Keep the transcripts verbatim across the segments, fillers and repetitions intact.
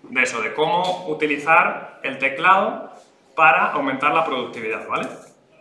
de eso, de cómo utilizar el teclado para aumentar la productividad, ¿vale?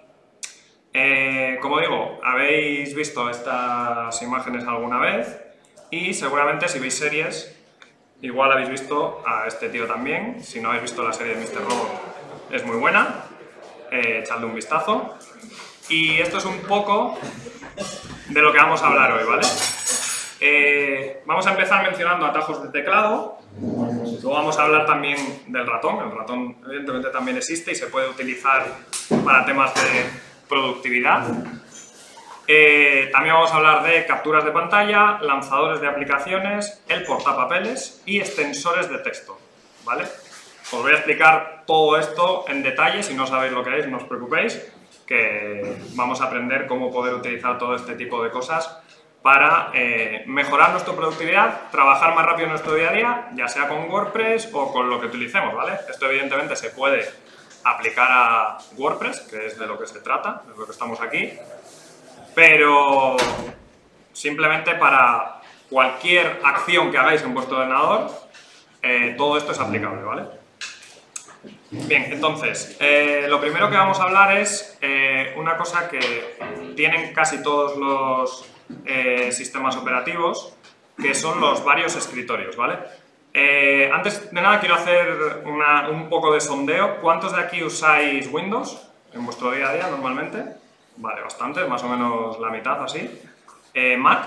Eh, como digo, habéis visto estas imágenes alguna vez y seguramente si veis series, igual habéis visto a este tío también. Si no habéis visto la serie de míster Robot, es muy buena, eh, echadle un vistazo. Y esto es un poco de lo que vamos a hablar hoy, ¿vale? Eh, vamos a empezar mencionando atajos de teclado, luego vamos a hablar también del ratón. El ratón evidentemente también existe y se puede utilizar para temas de productividad. Eh, también vamos a hablar de capturas de pantalla, lanzadores de aplicaciones, el portapapeles y extensores de texto, ¿vale? Os voy a explicar todo esto en detalle. Si no sabéis lo que es, no os preocupéis, que vamos a aprender cómo poder utilizar todo este tipo de cosas para eh, mejorar nuestra productividad, trabajar más rápido en nuestro día a día, ya sea con WordPress o con lo que utilicemos, ¿vale? Esto evidentemente se puede aplicar a WordPress, que es de lo que se trata, de lo que estamos aquí, pero simplemente para cualquier acción que hagáis en vuestro ordenador, eh, todo esto es aplicable, ¿vale? Bien, entonces, eh, lo primero que vamos a hablar es eh, una cosa que tienen casi todos los eh, sistemas operativos, que son los varios escritorios, ¿vale? Eh, antes de nada quiero hacer una, un poco de sondeo. ¿Cuántos de aquí usáis Windows en vuestro día a día normalmente? Vale, bastantes, más o menos la mitad así. Eh, ¿Mac?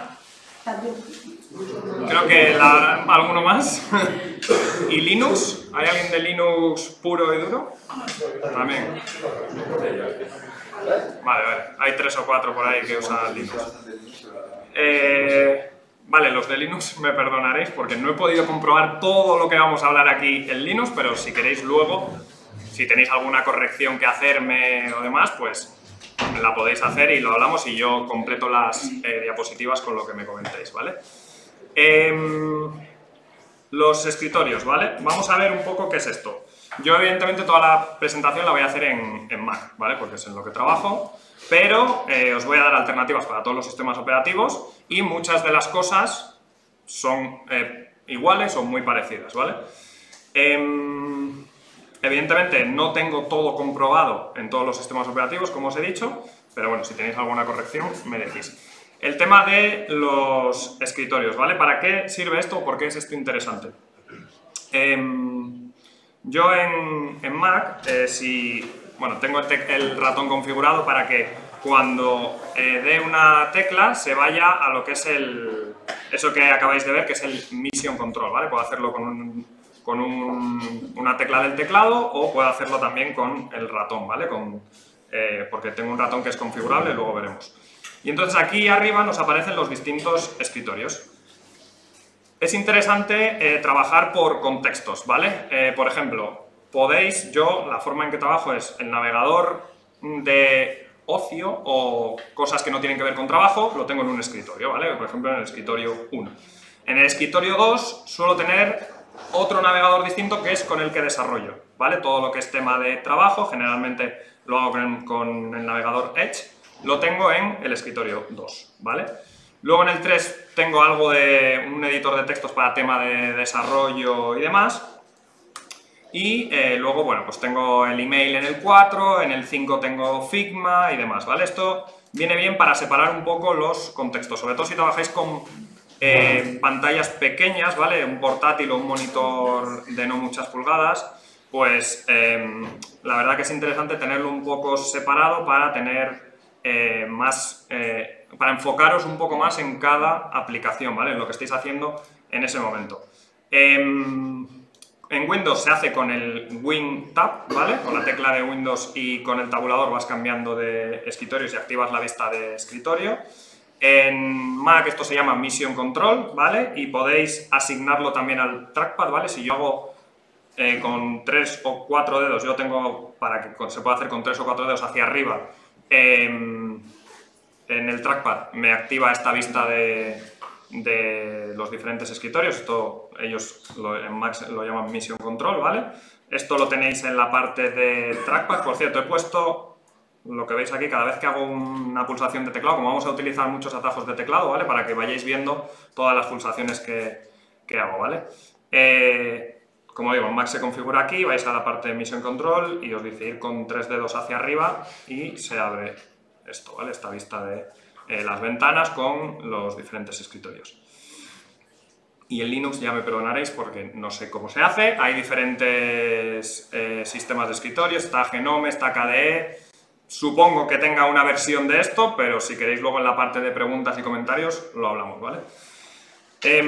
Creo que la, alguno más. ¿Y Linux? ¿Hay alguien de Linux puro y duro? También. Vale, vale. Hay tres o cuatro por ahí que usan Linux. Eh, vale, los de Linux me perdonaréis porque no he podido comprobar todo lo que vamos a hablar aquí en Linux, pero si queréis luego, si tenéis alguna corrección que hacerme o demás, pues la podéis hacer y lo hablamos y yo completo las eh, diapositivas con lo que me comentéis, ¿vale? Eh, los escritorios, ¿vale? Vamos a ver un poco qué es esto. Yo, evidentemente, toda la presentación la voy a hacer en, en Mac, ¿vale? Porque es en lo que trabajo, pero eh, os voy a dar alternativas para todos los sistemas operativos y muchas de las cosas son eh, iguales o muy parecidas, ¿vale? Eh, Evidentemente no tengo todo comprobado en todos los sistemas operativos, como os he dicho, pero bueno, si tenéis alguna corrección me decís. El tema de los escritorios, ¿vale? ¿Para qué sirve esto o por qué es esto interesante? Eh, yo en, en Mac, eh, si, bueno, tengo el, el ratón configurado para que cuando eh, dé una tecla se vaya a lo que es el, eso que acabáis de ver, que es el Mission Control, ¿vale? Puedo hacerlo con un... con un, una tecla del teclado o puedo hacerlo también con el ratón, ¿vale? Con, eh, porque tengo un ratón que es configurable, luego veremos. Y entonces aquí arriba nos aparecen los distintos escritorios. Es interesante eh, trabajar por contextos, ¿vale? Eh, por ejemplo, podéis, yo, la forma en que trabajo es el navegador de ocio o cosas que no tienen que ver con trabajo, lo tengo en un escritorio, ¿vale? Por ejemplo, en el escritorio uno. En el escritorio dos suelo tener otro navegador distinto que es con el que desarrollo, ¿vale? Todo lo que es tema de trabajo, generalmente lo hago con, con el navegador Edge, lo tengo en el escritorio dos, ¿vale? Luego en el tres tengo algo de un editor de textos para tema de desarrollo y demás. Y eh, luego, bueno, pues tengo el email en el cuatro, en el cinco tengo Figma y demás, ¿vale? Esto viene bien para separar un poco los contextos, sobre todo si trabajáis con Eh, pantallas pequeñas, ¿vale? Un portátil o un monitor de no muchas pulgadas, pues eh, la verdad que es interesante tenerlo un poco separado para tener eh, más, eh, para enfocaros un poco más en cada aplicación, ¿vale? En lo que estéis haciendo en ese momento. Eh, en Windows se hace con el Win Tab, ¿vale? Con la tecla de Windows y con el tabulador vas cambiando de escritorios y activas la vista de escritorio. En Mac esto se llama Mission Control, ¿vale? Y podéis asignarlo también al trackpad, ¿vale? Si yo hago eh, con tres o cuatro dedos, yo tengo, para que se pueda hacer con tres o cuatro dedos hacia arriba, eh, en el trackpad me activa esta vista de, de los diferentes escritorios. Esto ellos lo, en Mac lo llaman Mission Control, ¿vale? Esto lo tenéis en la parte de trackpad. Por cierto, he puesto... Lo que veis aquí, cada vez que hago una pulsación de teclado, como vamos a utilizar muchos atajos de teclado, ¿vale? Para que vayáis viendo todas las pulsaciones que, que hago, ¿vale? Eh, como digo, en Mac se configura aquí, vais a la parte de Mission Control y os dice ir con tres dedos hacia arriba y se abre esto, ¿vale? Esta vista de eh, las ventanas con los diferentes escritorios. Y en Linux ya me perdonaréis porque no sé cómo se hace. Hay diferentes eh, sistemas de escritorios, está Genome, está K D E. Supongo que tenga una versión de esto, pero si queréis luego en la parte de preguntas y comentarios lo hablamos, ¿vale? Eh,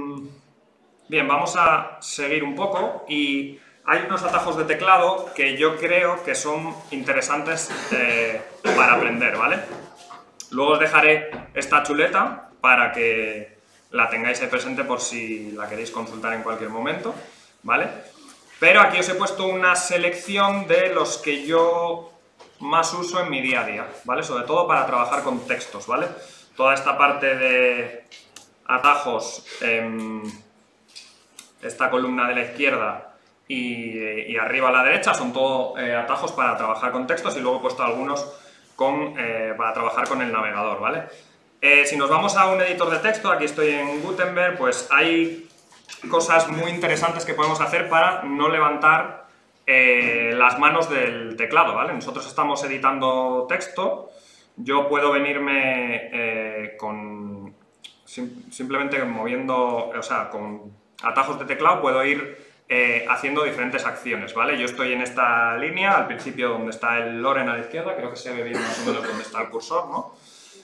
bien, vamos a seguir un poco y hay unos atajos de teclado que yo creo que son interesantes eh, para aprender, ¿vale? Luego os dejaré esta chuleta para que la tengáis ahí presente por si la queréis consultar en cualquier momento, ¿vale? Pero aquí os he puesto una selección de los que yo más uso en mi día a día, ¿vale? Sobre todo para trabajar con textos, ¿vale? Toda esta parte de atajos, eh, esta columna de la izquierda y, y arriba a la derecha son todo eh, atajos para trabajar con textos y luego he puesto algunos con, eh, para trabajar con el navegador, ¿vale? Eh, si nos vamos a un editor de texto, aquí estoy en Gutenberg, pues hay cosas muy interesantes que podemos hacer para no levantar eh, las manos del teclado, ¿vale? Nosotros estamos editando texto, yo puedo venirme eh, con sim simplemente moviendo, o sea, con atajos de teclado puedo ir eh, haciendo diferentes acciones, ¿vale? Yo estoy en esta línea, al principio donde está el Loren a la izquierda, creo que se ve bien más o menos donde está el cursor, ¿no?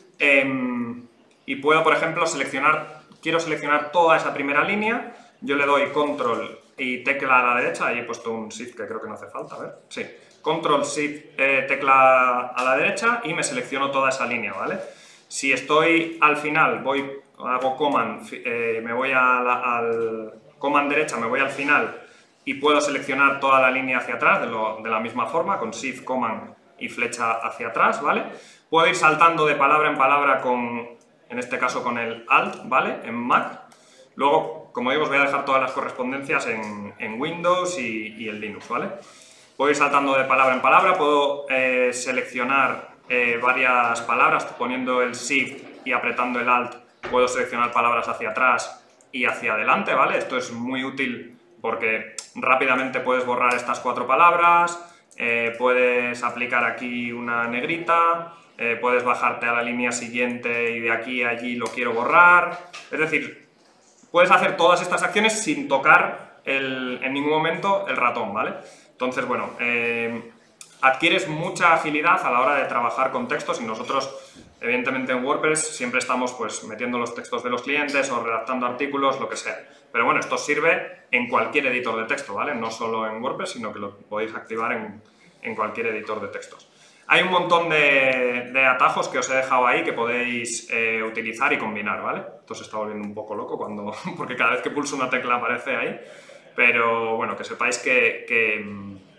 Eh, y puedo, por ejemplo, seleccionar, quiero seleccionar toda esa primera línea, yo le doy control y tecla a la derecha, ahí he puesto un shift que creo que no hace falta, a ver, sí, control shift eh, tecla a la derecha y me selecciono toda esa línea, ¿vale? Si estoy al final, voy, hago command, eh, me voy a la, al command derecha, me voy al final y puedo seleccionar toda la línea hacia atrás de, lo, de la misma forma, con shift, command y flecha hacia atrás, ¿vale? Puedo ir saltando de palabra en palabra con, en este caso con el Alt, ¿vale? En Mac. Luego, como digo, os voy a dejar todas las correspondencias en, en Windows y, y en Linux, ¿vale? Puedo ir saltando de palabra en palabra, puedo eh, seleccionar eh, varias palabras poniendo el Shift y apretando el Alt. Puedo seleccionar palabras hacia atrás y hacia adelante, ¿vale? Esto es muy útil porque rápidamente puedes borrar estas cuatro palabras, eh, puedes aplicar aquí una negrita, Eh, puedes bajarte a la línea siguiente y de aquí a allí lo quiero borrar. Es decir, puedes hacer todas estas acciones sin tocar el, en ningún momento el ratón, ¿vale? Entonces, bueno, eh, adquieres mucha agilidad a la hora de trabajar con textos y nosotros, evidentemente en WordPress, siempre estamos pues metiendo los textos de los clientes o redactando artículos, lo que sea. Pero bueno, esto sirve en cualquier editor de texto, ¿vale? No solo en WordPress, sino que lo podéis activar en, en cualquier editor de textos. Hay un montón de, de atajos que os he dejado ahí que podéis eh, utilizar y combinar, ¿vale? Esto se está volviendo un poco loco cuando, porque cada vez que pulso una tecla aparece ahí, pero bueno, que sepáis que, que,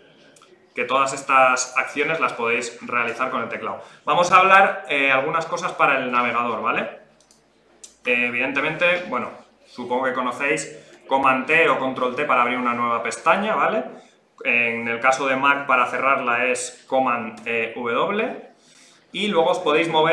que todas estas acciones las podéis realizar con el teclado. Vamos a hablar eh, algunas cosas para el navegador, ¿vale? Eh, evidentemente, bueno, supongo que conocéis Command T o Control T para abrir una nueva pestaña, ¿vale? En el caso de Mac, para cerrarla es Command eh, W. Y luego os podéis mover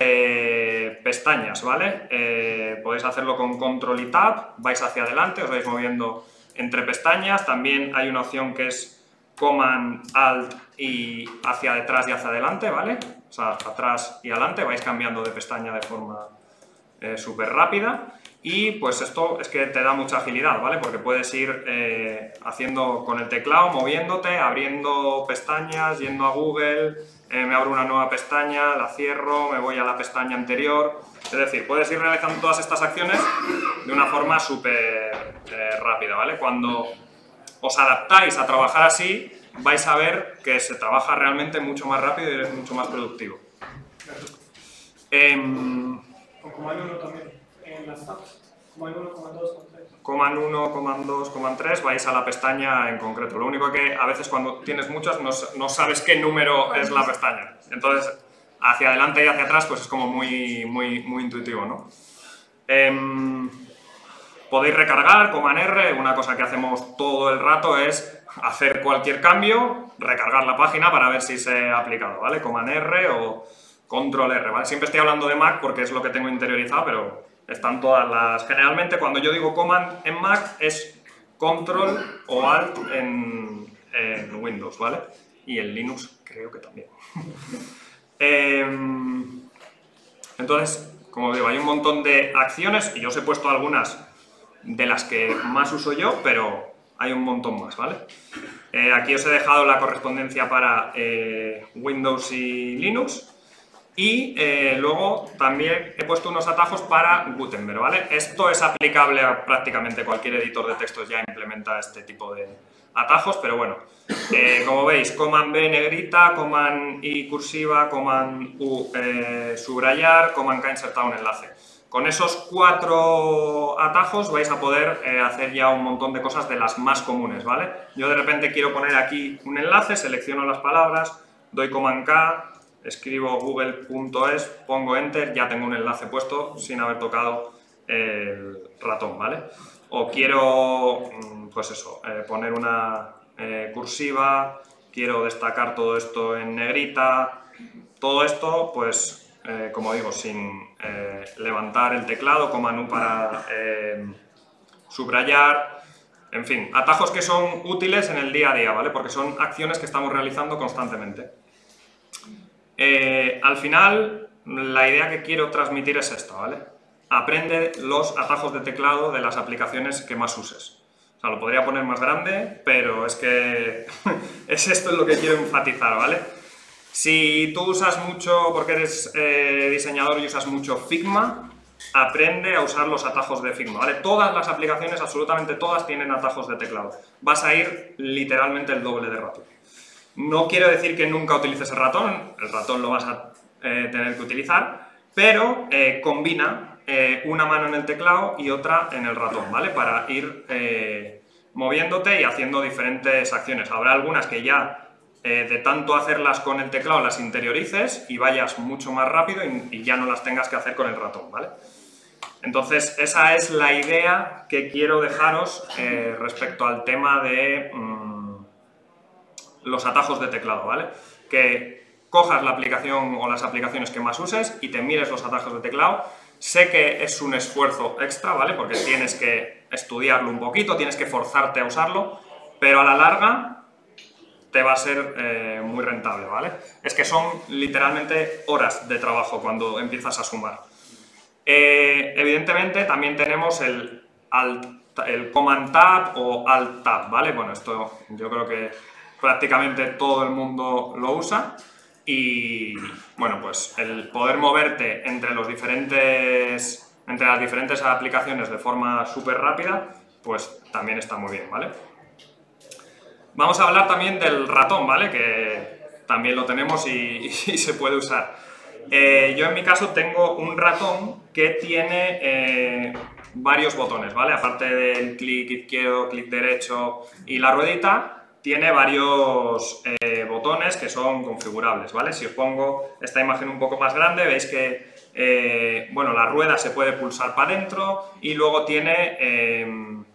entre pestañas, ¿vale? Eh, podéis hacerlo con Control y Tab, vais hacia adelante, os vais moviendo entre pestañas. También hay una opción que es Command Alt y hacia detrás y hacia adelante, ¿vale? O sea, atrás y adelante, vais cambiando de pestaña de forma eh, súper rápida. Y pues esto es que te da mucha agilidad, ¿vale? Porque puedes ir eh, haciendo con el teclado, moviéndote, abriendo pestañas, yendo a Google, eh, me abro una nueva pestaña, la cierro, me voy a la pestaña anterior. Es decir, puedes ir realizando todas estas acciones de una forma súper eh, rápida, ¿vale? Cuando os adaptáis a trabajar así, vais a ver que se trabaja realmente mucho más rápido y es mucho más productivo. Eh, Como hay uno también. En las tabs, Command uno, Command dos, Command tres. Command uno, Command dos, Command tres, vais a la pestaña en concreto. Lo único que a veces cuando tienes muchas no, no sabes qué número es la pestaña. Entonces, hacia adelante y hacia atrás pues es como muy, muy, muy intuitivo, ¿no? Eh, podéis recargar, Command R, una cosa que hacemos todo el rato es hacer cualquier cambio, recargar la página para ver si se ha aplicado, ¿vale? Command R o Control R, ¿vale? Siempre estoy hablando de Mac porque es lo que tengo interiorizado, pero están todas las... Generalmente cuando yo digo Command en Mac es Control o Alt en, en Windows, ¿vale? Y en Linux creo que también. eh, entonces, como digo, hay un montón de acciones y yo os he puesto algunas de las que más uso yo, pero hay un montón más, ¿vale? Eh, aquí os he dejado la correspondencia para eh, Windows y Linux. Y eh, luego también he puesto unos atajos para Gutenberg, ¿vale? Esto es aplicable a prácticamente cualquier editor de textos, ya implementa este tipo de atajos, pero bueno, eh, como veis, Command B negrita, Command I cursiva, Command U eh, subrayar, Command K insertar un enlace. Con esos cuatro atajos vais a poder eh, hacer ya un montón de cosas de las más comunes, ¿vale? Yo de repente quiero poner aquí un enlace, selecciono las palabras, doy Command K, escribo google punto es, pongo Enter, ya tengo un enlace puesto sin haber tocado el ratón, ¿vale? O quiero, pues eso, eh, poner una eh, cursiva, quiero destacar todo esto en negrita, todo esto, pues, eh, como digo, sin eh, levantar el teclado, Command U para eh, subrayar, en fin, atajos que son útiles en el día a día, ¿vale? Porque son acciones que estamos realizando constantemente. Eh, al final, la idea que quiero transmitir es esta, ¿vale? Aprende los atajos de teclado de las aplicaciones que más uses. O sea, lo podría poner más grande, pero es que es esto lo que quiero enfatizar, ¿vale? Si tú usas mucho, porque eres eh, diseñador y usas mucho Figma, aprende a usar los atajos de Figma, ¿vale? Todas las aplicaciones, absolutamente todas, tienen atajos de teclado. Vas a ir literalmente el doble de rápido. No quiero decir que nunca utilices el ratón, el ratón lo vas a eh, tener que utilizar, pero eh, combina eh, una mano en el teclado y otra en el ratón, ¿vale? Para ir eh, moviéndote y haciendo diferentes acciones. Habrá algunas que ya eh, de tanto hacerlas con el teclado las interiorices y vayas mucho más rápido y, y ya no las tengas que hacer con el ratón, ¿vale? Entonces, esa es la idea que quiero dejaros eh, respecto al tema de mmm, los atajos de teclado, ¿vale? Que cojas la aplicación o las aplicaciones que más uses y te mires los atajos de teclado. Sé que es un esfuerzo extra, ¿vale? Porque tienes que estudiarlo un poquito, tienes que forzarte a usarlo, pero a la larga te va a ser eh, muy rentable, ¿vale? Es que son literalmente horas de trabajo cuando empiezas a sumar. Eh, evidentemente también tenemos el, alt, el Command Tab o Alt Tab, ¿vale? Bueno, esto yo creo que prácticamente todo el mundo lo usa y, bueno, pues el poder moverte entre, los diferentes, entre las diferentes aplicaciones de forma súper rápida, pues también está muy bien, ¿vale? Vamos a hablar también del ratón, ¿vale? Que también lo tenemos y, y se puede usar. Eh, yo en mi caso tengo un ratón que tiene eh, varios botones, ¿vale? Aparte del clic izquierdo, clic derecho y la ruedita, tiene varios eh, botones que son configurables, ¿vale? Si os pongo esta imagen un poco más grande, veis que eh, bueno, la rueda se puede pulsar para adentro y luego tiene eh,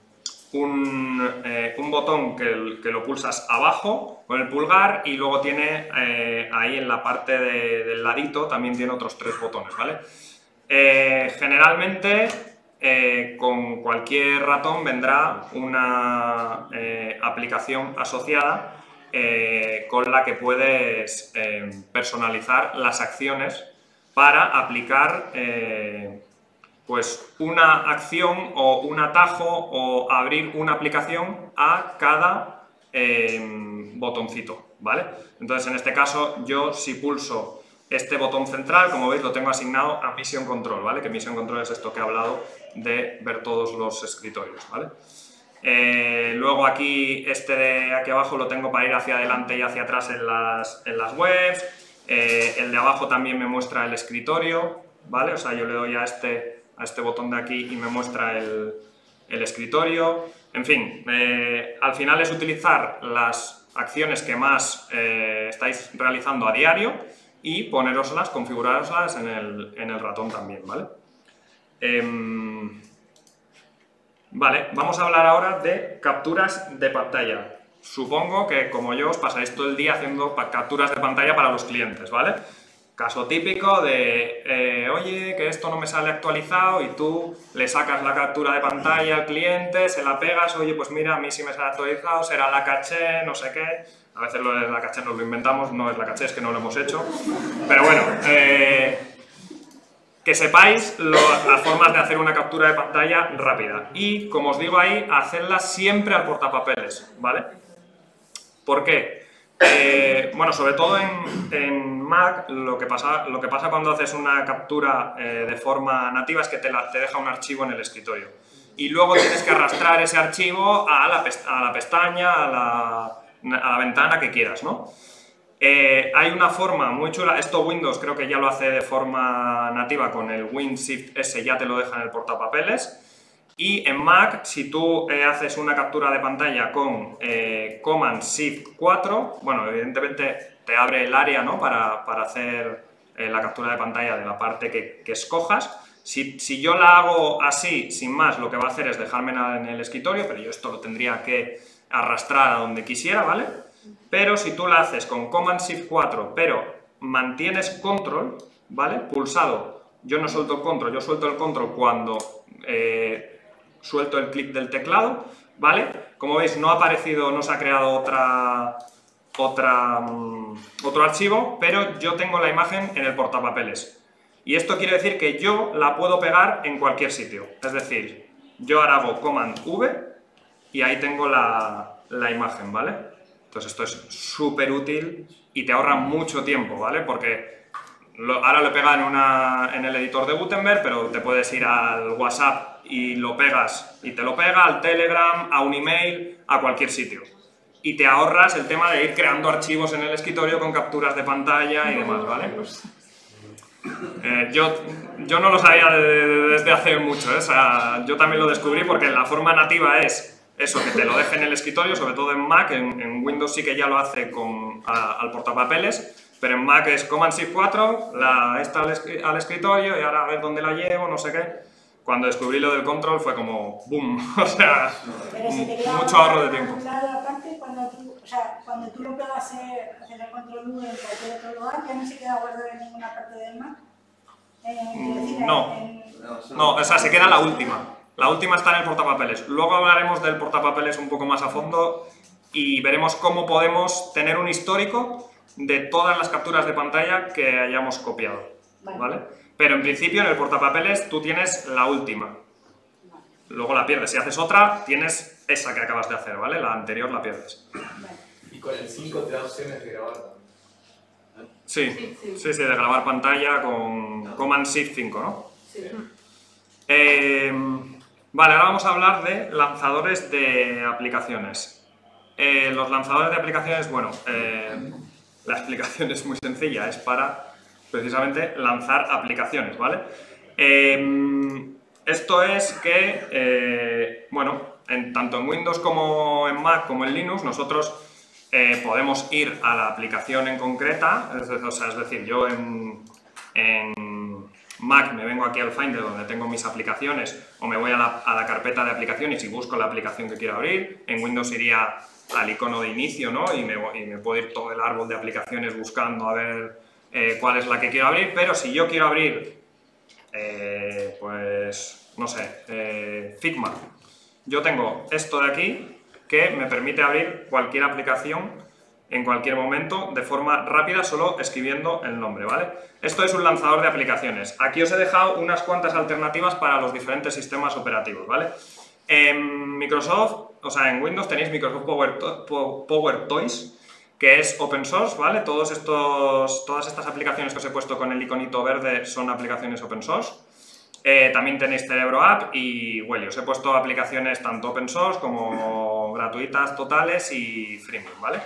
un, eh, un botón que, que lo pulsas abajo con el pulgar y luego tiene eh, ahí en la parte de, del ladito también tiene otros tres botones, ¿vale? Eh, generalmente Eh, con cualquier ratón vendrá una eh, aplicación asociada eh, con la que puedes eh, personalizar las acciones para aplicar eh, pues una acción o un atajo o abrir una aplicación a cada eh, botoncito, ¿vale? Entonces en este caso yo si pulso este botón central, como veis, lo tengo asignado a Mission Control, ¿vale? Que Mission Control es esto que he hablado de ver todos los escritorios, ¿vale? Eh, luego aquí, este de aquí abajo lo tengo para ir hacia adelante y hacia atrás en las, en las webs. Eh, el de abajo también me muestra el escritorio, ¿vale? O sea, yo le doy a este, a este botón de aquí y me muestra el, el escritorio. En fin, eh, al final es utilizar las acciones que más eh, estáis realizando a diario y poneroslas, configuraroslas en el, en el ratón también, ¿vale? Eh, vale, vamos a hablar ahora de capturas de pantalla. Supongo que, como yo, os pasáis todo el día haciendo capturas de pantalla para los clientes, ¿vale? Caso típico de, eh, oye, que esto no me sale actualizado, y tú le sacas la captura de pantalla al cliente, se la pegas, oye, pues mira, a mí sí me sale actualizado, será la caché, no sé qué. A veces lo de la caché nos lo inventamos, no es la caché, es que no lo hemos hecho. Pero bueno, eh, que sepáis lo, las formas de hacer una captura de pantalla rápida. Y, como os digo ahí, hacerla siempre al portapapeles, ¿vale? ¿Por qué? Eh, bueno, sobre todo en, en Mac, lo que, pasa, lo que pasa cuando haces una captura eh, de forma nativa es que te, la, te deja un archivo en el escritorio. Y luego tienes que arrastrar ese archivo a la, a la pestaña, a la, a la ventana que quieras, ¿no? Eh, hay una forma muy chula, esto Windows creo que ya lo hace de forma nativa con el Win-Shift-S, ya te lo deja en el portapapeles. Y en Mac, si tú eh, haces una captura de pantalla con eh, Command-Shift cuatro, bueno, evidentemente te abre el área, ¿no?, para, para hacer eh, la captura de pantalla de la parte que, que escojas. Si, si yo la hago así, sin más, lo que va a hacer es dejarme en el escritorio, pero yo esto lo tendría que arrastrar a donde quisiera, ¿vale? Pero si tú la haces con Command-Shift cuatro, pero mantienes Control, ¿vale?, pulsado. Yo no suelto el Control, yo suelto el Control cuando eh, suelto el clic del teclado, ¿vale? Como veis, no ha aparecido, no se ha creado otra, otra, um, otro archivo, pero yo tengo la imagen en el portapapeles. Y esto quiere decir que yo la puedo pegar en cualquier sitio. Es decir, yo ahora hago Command V y ahí tengo la, la imagen, ¿vale? Entonces esto es súper útil y te ahorra mucho tiempo, ¿vale? Porque lo, ahora lo pega en, una, en el editor de Gutenberg, pero te puedes ir al WhatsApp y lo pegas, y te lo pega al Telegram, a un email, a cualquier sitio. Y te ahorras el tema de ir creando archivos en el escritorio con capturas de pantalla y demás, ¿vale? Eh, yo, yo no lo sabía de, de, desde hace mucho, ¿eh? O sea, yo también lo descubrí porque la forma nativa es eso, que te lo deje en el escritorio, sobre todo en Mac. En, en Windows sí que ya lo hace con, a, al portapapeles, pero en Mac es Command-Shift cuatro, la, esta al, al escritorio, y ahora a ver dónde la llevo, no sé qué. Cuando descubrí lo del control fue como boom, o sea, mucho ahorro de tiempo. Aparte, cuando tú, o sea, cuando tú lo pegas eh, hacer el control V en cualquier otro lugar, ya no se queda guardado en ninguna parte del Mac. Eh, decir, no, en... no, o sea, se queda la última. La última está en el portapapeles. Luego hablaremos del portapapeles un poco más a fondo y veremos cómo podemos tener un histórico de todas las capturas de pantalla que hayamos copiado, ¿vale? ¿Vale? Pero en principio en el portapapeles tú tienes la última. Luego la pierdes. Si haces otra, tienes esa que acabas de hacer, ¿vale? La anterior la pierdes. Y con el cinco te da opciones de grabar. Sí, sí, sí, sí, sí, de grabar pantalla con Command-Shift cinco, ¿no? Sí. Eh, vale, ahora vamos a hablar de lanzadores de aplicaciones. Eh, los lanzadores de aplicaciones, bueno, eh, la explicación es muy sencilla, es para precisamente lanzar aplicaciones, ¿vale? Eh, esto es que, eh, bueno, en, tanto en Windows como en Mac como en Linux, nosotros eh, podemos ir a la aplicación en concreta, es, o sea, es decir, yo en, en Mac me vengo aquí al Finder donde tengo mis aplicaciones, o me voy a la, a la carpeta de aplicaciones y busco la aplicación que quiero abrir. En Windows iría al icono de inicio, ¿no? Y me, y me puedo ir todo el árbol de aplicaciones buscando a ver eh, cuál es la que quiero abrir, pero si yo quiero abrir, eh, pues, no sé, eh, Figma, yo tengo esto de aquí que me permite abrir cualquier aplicación en cualquier momento de forma rápida, solo escribiendo el nombre, ¿vale? Esto es un lanzador de aplicaciones. Aquí os he dejado unas cuantas alternativas para los diferentes sistemas operativos, ¿vale? En Microsoft, o sea, en Windows tenéis Microsoft Power, to Power Toys, que es open source, ¿vale? Todos estos, todas estas aplicaciones que os he puesto con el iconito verde son aplicaciones open source. Eh, también tenéis Cerebro App y Welly. Os he puesto aplicaciones tanto open source como gratuitas totales y freemium, ¿vale?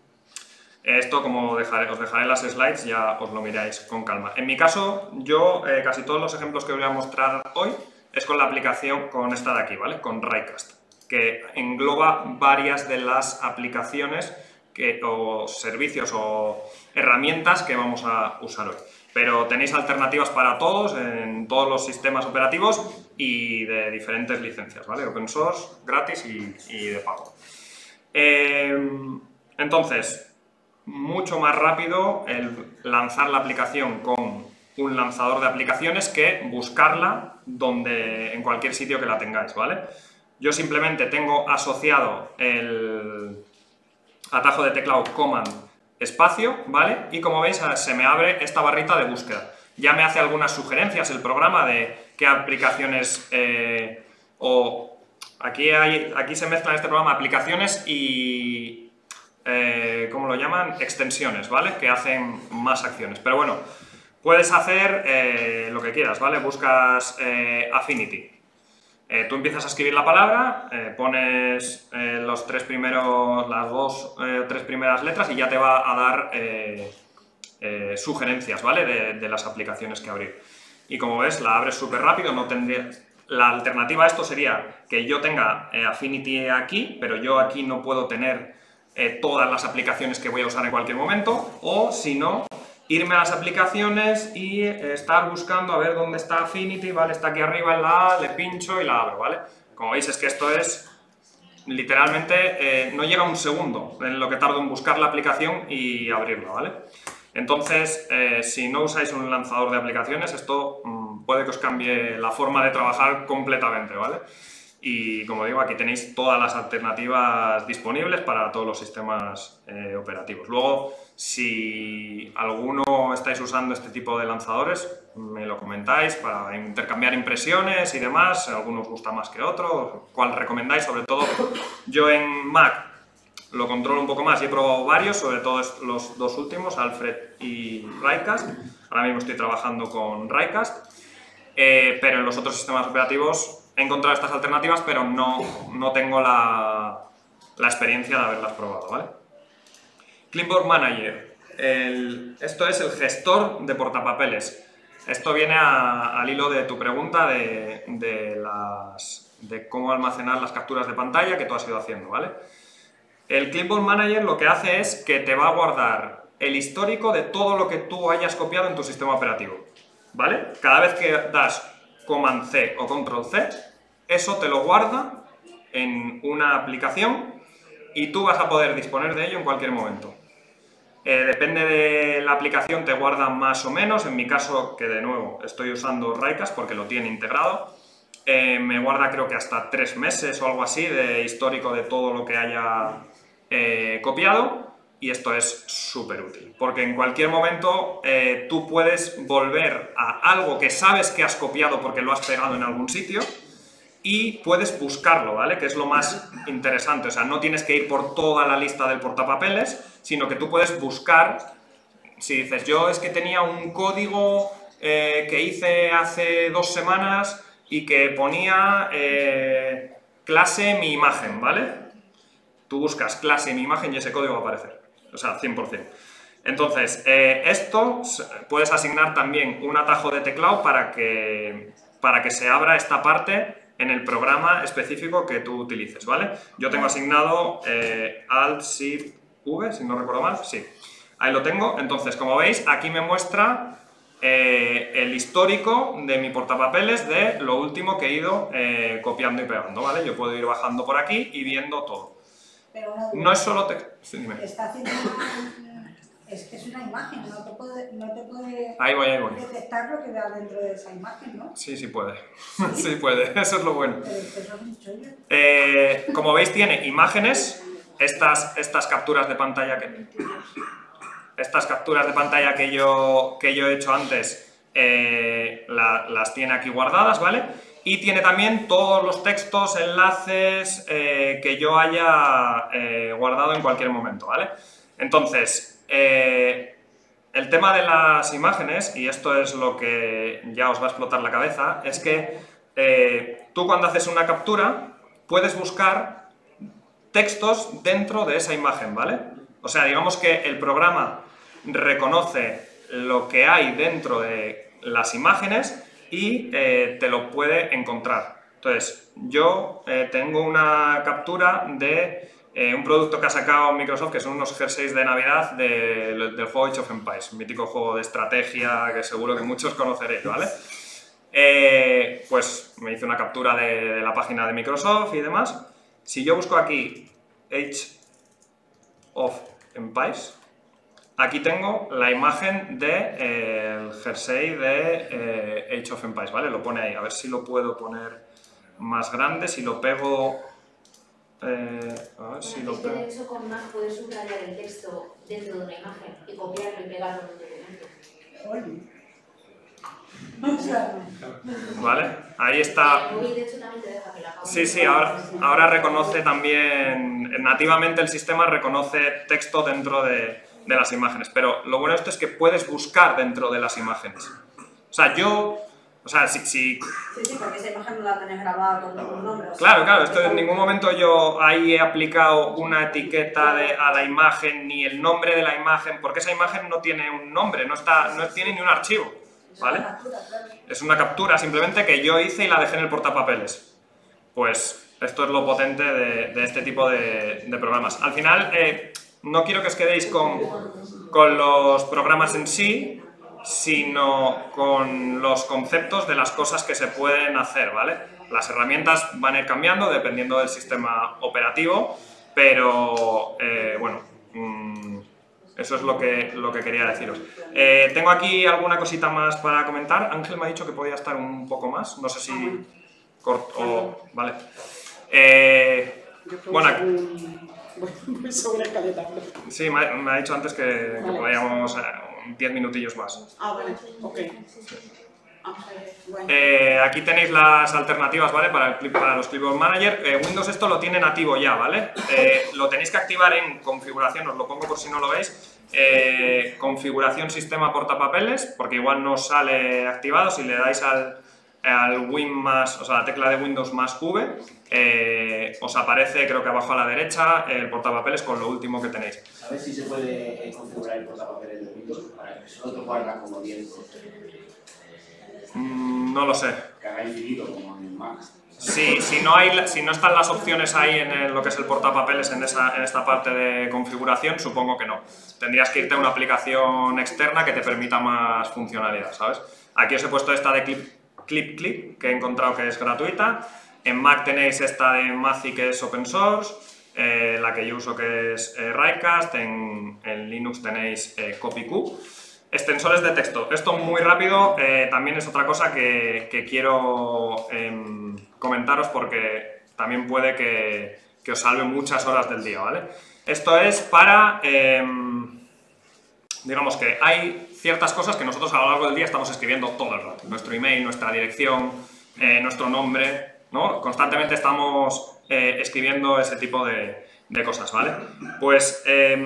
Esto, como dejaré, os dejaré las slides, ya os lo miráis con calma. En mi caso, yo eh, casi todos los ejemplos que voy a mostrar hoy es con la aplicación, con esta de aquí, ¿vale? Con Writecast, que engloba varias de las aplicaciones que, o servicios o herramientas que vamos a usar hoy. Pero tenéis alternativas para todos, en todos los sistemas operativos y de diferentes licencias, ¿vale? Open source, gratis y, y de pago. Eh, entonces, mucho más rápido el lanzar la aplicación con un lanzador de aplicaciones que buscarla donde, en cualquier sitio que la tengáis, ¿vale? Yo simplemente tengo asociado el atajo de teclado Command espacio, ¿vale? Y como veis se me abre esta barrita de búsqueda. Ya me hace algunas sugerencias el programa de qué aplicaciones eh, o aquí, hay, aquí se mezclan en este programa aplicaciones y, eh, ¿cómo lo llaman? Extensiones, ¿vale? Que hacen más acciones. Pero bueno, puedes hacer eh, lo que quieras, ¿vale? Buscas eh, Affinity. Eh, tú empiezas a escribir la palabra, eh, pones eh, los tres primeros, las dos o eh, tres primeras letras y ya te va a dar eh, eh, sugerencias, ¿vale? De, de las aplicaciones que abrir. Y como ves, la abres súper rápido, no tendría... La alternativa a esto sería que yo tenga eh, Affinity aquí, pero yo aquí no puedo tener eh, todas las aplicaciones que voy a usar en cualquier momento, o si no, irme a las aplicaciones y estar buscando a ver dónde está Affinity, ¿vale? Está aquí arriba en la A, le pincho y la abro, ¿vale? Como veis es que esto es, literalmente, eh, no llega un segundo en lo que tardo en buscar la aplicación y abrirla, ¿vale? Entonces, eh, si no usáis un lanzador de aplicaciones, esto mmm, puede que os cambie la forma de trabajar completamente, ¿vale? Y como digo, aquí tenéis todas las alternativas disponibles para todos los sistemas eh, operativos. Luego, si alguno estáis usando este tipo de lanzadores, me lo comentáis para intercambiar impresiones y demás. Alguno os gusta más que otro, cuál recomendáis. Sobre todo, yo en Mac lo controlo un poco más y he probado varios, sobre todo los dos últimos, Alfred y Writecast. Ahora mismo estoy trabajando con Writecast, eh, pero en los otros sistemas operativos he encontrado estas alternativas, pero no, no tengo la, la experiencia de haberlas probado, ¿vale? Clipboard Manager. El, esto es el gestor de portapapeles. Esto viene a, al hilo de tu pregunta de, de, las, de cómo almacenar las capturas de pantalla que tú has ido haciendo, ¿vale? El Clipboard Manager lo que hace es que te va a guardar el histórico de todo lo que tú hayas copiado en tu sistema operativo, ¿vale? Cada vez que das Command C o Control C, eso te lo guarda en una aplicación y tú vas a poder disponer de ello en cualquier momento. Eh, depende de la aplicación, te guarda más o menos. En mi caso, que de nuevo estoy usando Writecast porque lo tiene integrado, eh, me guarda creo que hasta tres meses o algo así de histórico de todo lo que haya eh, copiado. Y esto es súper útil, porque en cualquier momento eh, tú puedes volver a algo que sabes que has copiado porque lo has pegado en algún sitio y puedes buscarlo, ¿vale? Que es lo más interesante. O sea, no tienes que ir por toda la lista del portapapeles, sino que tú puedes buscar. Si dices, yo es que tenía un código eh, que hice hace dos semanas y que ponía eh, clase mi imagen, ¿vale? Tú buscas clase mi imagen y ese código va a aparecer. O sea, cien por cien. Entonces, eh, esto puedes asignar también un atajo de teclado para que, para que se abra esta parte en el programa específico que tú utilices, ¿vale? Yo tengo asignado eh, Alt Shift V, si no recuerdo mal, sí. Ahí lo tengo. Entonces, como veis, aquí me muestra eh, el histórico de mi portapapeles de lo último que he ido eh, copiando y pegando, ¿vale? Yo puedo ir bajando por aquí y viendo todo. Pero una duda. No es solo te... Sí, dime. Está haciendo una... Es que es una imagen, no te puede, no te puede Ahí voy, ahí voy. detectar lo que va dentro de esa imagen, ¿no? Sí, sí puede. ¿Sí? Sí puede, eso es lo bueno. Pero eso es un chollo. Eh, como veis tiene imágenes, estas, estas capturas de pantalla que... Estas capturas de pantalla que yo, que yo he hecho antes eh, la, las tiene aquí guardadas, ¿vale? Y tiene también todos los textos, enlaces eh, que yo haya eh, guardado en cualquier momento, ¿vale? Entonces, eh, el tema de las imágenes, y esto es lo que ya os va a explotar la cabeza, es que eh, tú cuando haces una captura puedes buscar textos dentro de esa imagen, ¿vale? O sea, digamos que el programa reconoce lo que hay dentro de las imágenes y eh, te lo puede encontrar. Entonces, yo eh, tengo una captura de eh, un producto que ha sacado Microsoft, que son unos jerseys de Navidad de, del juego Age of Empires, un mítico juego de estrategia que seguro que muchos conoceréis, ¿vale? Eh, pues me hice una captura de, de la página de Microsoft y demás. Si yo busco aquí Age of Empires, aquí tengo la imagen del de, eh, jersey de eh, Age of Empires, ¿vale? Lo pone ahí, a ver si lo puedo poner más grande, si lo pego... Eh, a ver si Bueno, lo es que pego... de hecho con Mac puedes subrayar el texto dentro de una imagen y copiarlo y pegarlo en un documento. ¿Vale? Ahí está... El móvil de hecho también te deja que la acabes. Sí, sí, ahora, ahora reconoce también, nativamente el sistema reconoce texto dentro de, de las imágenes, pero lo bueno de esto es que puedes buscar dentro de las imágenes. O sea, yo, o sea, si... si Sí, sí, porque esa imagen no la tenés grabada con ningún nombre. O sea, claro, claro, esto en ningún momento yo ahí he aplicado una etiqueta de, a la imagen, ni el nombre de la imagen, porque esa imagen no tiene un nombre, no, está, no tiene ni un archivo, ¿vale? Es una captura simplemente que yo hice y la dejé en el portapapeles. Pues esto es lo potente de, de este tipo de, de programas. Al final, eh, no quiero que os quedéis con, con los programas en sí, sino con los conceptos de las cosas que se pueden hacer, ¿vale? Las herramientas van a ir cambiando dependiendo del sistema operativo, pero eh, bueno, mmm, eso es lo que, lo que quería deciros. Eh, tengo aquí alguna cosita más para comentar. Ángel me ha dicho que podía estar un poco más, no sé si corto o... Vale. Eh, bueno, Muy sobre escaleta. sí, me ha, me ha dicho antes que, que podíamos... Eh, diez minutillos más. Ah, vale, ok. Ah, bueno. Eh, aquí tenéis las alternativas, ¿vale? Para, el clip, para los Clipboard Manager. Eh, Windows esto lo tiene nativo ya, ¿vale? Eh, lo tenéis que activar en configuración, os lo pongo por si no lo veis. Eh, configuración sistema portapapeles, porque igual no sale activado. Si le dais al, al Win más, o sea, la tecla de Windows más V, eh, os aparece, creo que abajo a la derecha, el portapapeles con lo último que tenéis. ¿Sabes si se puede eh, configurar el portapapeles de Windows para que solo te guarda como diez? Mm, no lo sé. Que haga infinito como en Mac. Si, si, no hay, si no están las opciones ahí en el, lo que es el portapapeles en, esa, en esta parte de configuración, supongo que no. Tendrías que irte a una aplicación externa que te permita más funcionalidad, ¿sabes? Aquí os he puesto esta de Clip Clip, Clip que he encontrado que es gratuita. En Mac tenéis esta de Mazi que es open source. Eh, la que yo uso que es eh, Writecast, en, en Linux tenéis eh, CopyQ. Extensores de texto. Esto muy rápido, eh, también es otra cosa que, que quiero eh, comentaros porque también puede que, que os salve muchas horas del día, ¿vale? Esto es para, eh, digamos que hay ciertas cosas que nosotros a lo largo del día estamos escribiendo todo el rato. Nuestro email, nuestra dirección, eh, nuestro nombre, ¿no? Constantemente estamos eh, escribiendo ese tipo de, de cosas, ¿vale? Pues eh,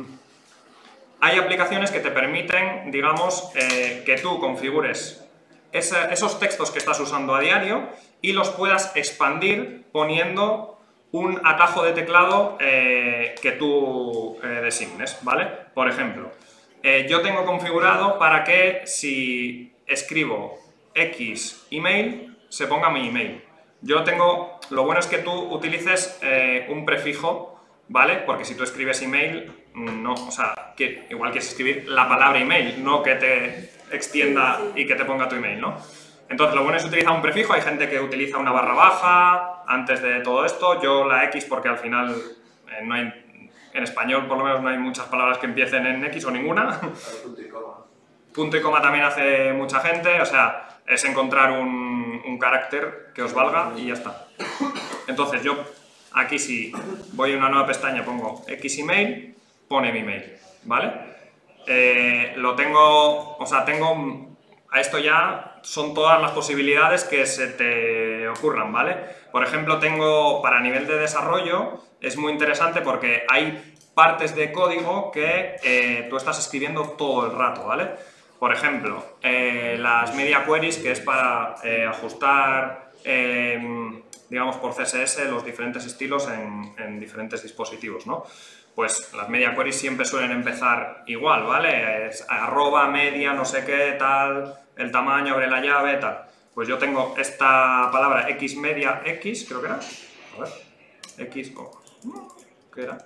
hay aplicaciones que te permiten, digamos, eh, que tú configures ese, esos textos que estás usando a diario y los puedas expandir poniendo un atajo de teclado eh, que tú eh, designes, ¿vale? Por ejemplo, eh, yo tengo configurado para que si escribo X email, se ponga mi email. Yo tengo, lo bueno es que tú utilices eh, un prefijo, ¿vale? Porque si tú escribes email, no, o sea, que igual quieres escribir la palabra email, no que te extienda y que te ponga tu email, ¿no? Entonces lo bueno es utilizar un prefijo, hay gente que utiliza una barra baja antes de todo esto, yo la X porque al final eh, no hay, en español por lo menos no hay muchas palabras que empiecen en X o ninguna. Punto y coma. Punto y coma también hace mucha gente, o sea, es encontrar un, un carácter que os valga y ya está. Entonces yo aquí si voy a una nueva pestaña pongo X email, pone mi email, ¿vale? Eh, lo tengo, o sea, tengo, a esto ya son todas las posibilidades que se te ocurran, ¿vale? Por ejemplo, tengo, para nivel de desarrollo, es muy interesante porque hay partes de código que eh, tú estás escribiendo todo el rato, ¿vale? Por ejemplo, eh, las media queries, que es para eh, ajustar, eh, digamos, por C S S los diferentes estilos en, en diferentes dispositivos, ¿no? Pues las media queries siempre suelen empezar igual, ¿vale? Es arroba, media, no sé qué, tal, el tamaño, abre la llave, tal. Pues yo tengo esta palabra xmedia x, creo que era. A ver, x, oh, ¿qué era?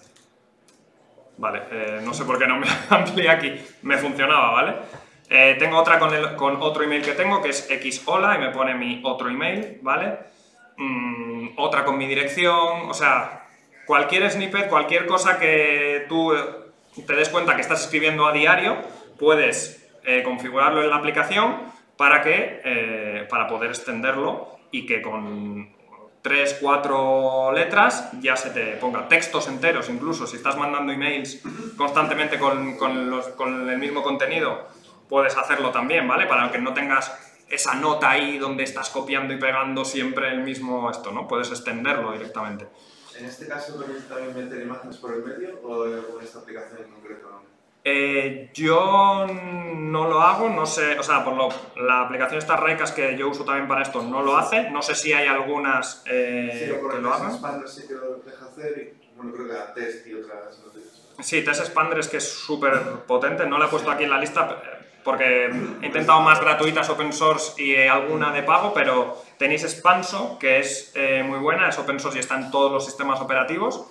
Vale, eh, no sé por qué no me amplié aquí, me funcionaba, ¿vale? Eh, tengo otra con, el, con otro email que tengo, que es xhola, y me pone mi otro email, ¿vale? Mm, otra con mi dirección, o sea, cualquier snippet, cualquier cosa que tú te des cuenta que estás escribiendo a diario, puedes eh, configurarlo en la aplicación para, que, eh, para poder extenderlo y que con tres, cuatro letras ya se te ponga textos enteros, incluso si estás mandando emails constantemente con, con, los, con el mismo contenido, puedes hacerlo también, ¿vale? Para que no tengas esa nota ahí donde estás copiando y pegando siempre el mismo esto, ¿no? Puedes extenderlo directamente. ¿En este caso permite también meter imágenes por el medio o en esta aplicación en concreto no? Eh, yo no lo hago, no sé, o sea, por lo, la aplicación esta Raycast que yo uso también para esto no lo hace, no sé si hay algunas eh, sí, que lo hagan. Expander sí que lo deja hacer y bueno, creo que la Test y otras noticias. Sí, Test Expander es que es súper potente, no la he puesto aquí en la lista porque he intentado más gratuitas open source y alguna de pago, pero tenéis Spanso, que es eh, muy buena, es open source y está en todos los sistemas operativos.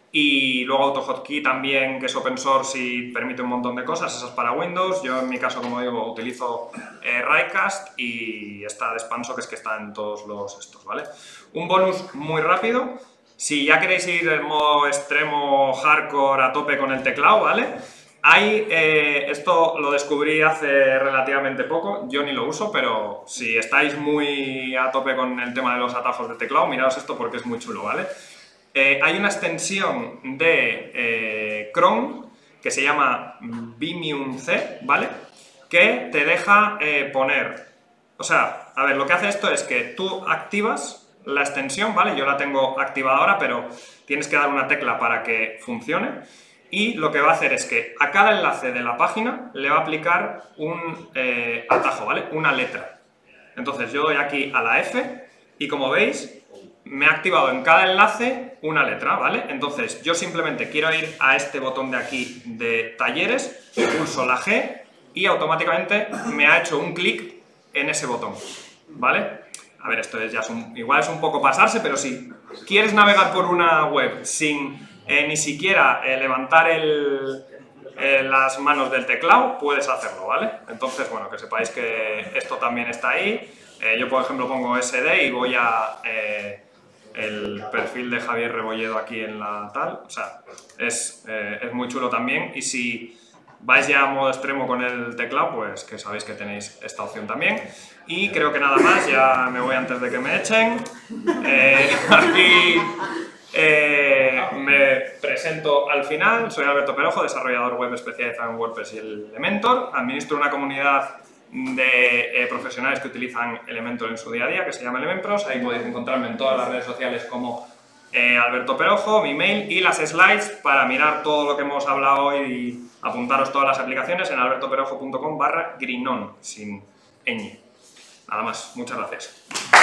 Y luego AutoHotkey también, que es open source y permite un montón de cosas, esas para Windows. Yo en mi caso, como digo, utilizo eh, Raycast y esta de Spanso, que es que está en todos los estos, ¿vale? Un bonus muy rápido, si ya queréis ir en modo extremo, hardcore, a tope con el teclado, ¿vale? Hay, eh, esto lo descubrí hace relativamente poco, yo ni lo uso, pero si estáis muy a tope con el tema de los atajos de teclado, miraos esto porque es muy chulo, ¿vale? Eh, hay una extensión de eh, Chrome que se llama Vimium C, ¿vale? Que te deja eh, poner, o sea, a ver, lo que hace esto es que tú activas la extensión, ¿vale? Yo la tengo activada ahora, pero tienes que dar una tecla para que funcione y lo que va a hacer es que a cada enlace de la página le va a aplicar un eh, atajo, ¿vale? Una letra. Entonces yo doy aquí a la F y como veis me ha activado en cada enlace una letra, ¿vale? Entonces, yo simplemente quiero ir a este botón de aquí de talleres, pulso la G y automáticamente me ha hecho un clic en ese botón, ¿vale? A ver, esto es ya es un, igual es un poco pasarse, pero si quieres navegar por una web sin eh, ni siquiera eh, levantar el, eh, las manos del teclado, puedes hacerlo, ¿vale? Entonces, bueno, que sepáis que esto también está ahí. Eh, yo, por ejemplo, pongo S D y voy a... Eh, el perfil de Javier Rebolledo aquí en la tal, o sea, es, eh, es muy chulo también y si vais ya a modo extremo con el teclado, pues que sabéis que tenéis esta opción también. Y creo que nada más, ya me voy antes de que me echen. Eh, aquí eh, me presento al final, soy Alberto Perojo, desarrollador web especializado en WordPress y Elementor, administro una comunidad de eh, profesionales que utilizan Elementor en su día a día, que se llama Elementpros. Ahí podéis encontrarme en todas las redes sociales como eh, Alberto Perojo, mi mail y las slides para mirar todo lo que hemos hablado hoy y apuntaros todas las aplicaciones en albertoperojo punto com barra grinon, sin ñ. Nada más, muchas gracias.